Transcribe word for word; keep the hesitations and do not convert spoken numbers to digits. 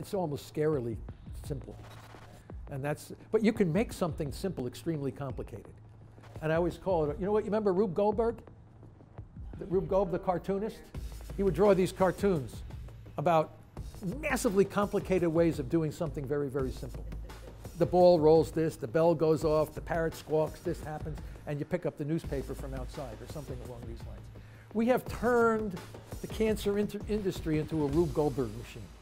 it's almost scarily simple. And that's, but you can make something simple extremely complicated. And I always call it, you know what, you remember Rube Goldberg? The, Rube Goldberg, the cartoonist? He would draw these cartoons about massively complicated ways of doing something very, very simple. The ball rolls this, the bell goes off, the parrot squawks, this happens, and you pick up the newspaper from outside or something along these lines. We have turned the cancer industry into a Rube Goldberg machine.